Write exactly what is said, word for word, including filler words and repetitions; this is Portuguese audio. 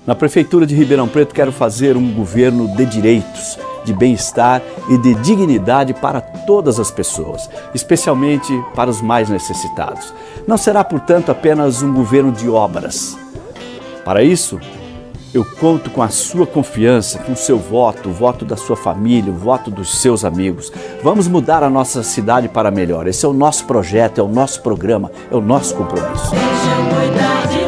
Na Prefeitura de Ribeirão Preto quero fazer um governo de direitos, de bem-estar e de dignidade para todas as pessoas, especialmente para os mais necessitados. Não será, portanto, apenas um governo de obras. Para isso, eu conto com a sua confiança, com o seu voto, o voto da sua família, o voto dos seus amigos. Vamos mudar a nossa cidade para melhor. Esse é o nosso projeto, é o nosso programa, é o nosso compromisso. Deixa eu cuidar de